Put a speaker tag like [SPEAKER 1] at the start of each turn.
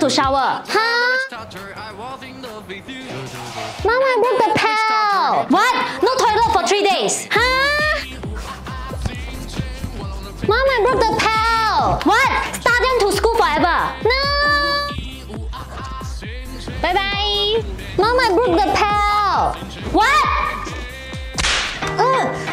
[SPEAKER 1] shower.
[SPEAKER 2] Huh? Mom, I broke the pail.
[SPEAKER 1] What? No toilet for 3 days.
[SPEAKER 2] Huh? Mom, I broke the pail.
[SPEAKER 1] What? Start them to school forever.
[SPEAKER 2] No.
[SPEAKER 1] Bye bye.
[SPEAKER 2] Mom, I broke the pail.
[SPEAKER 1] What?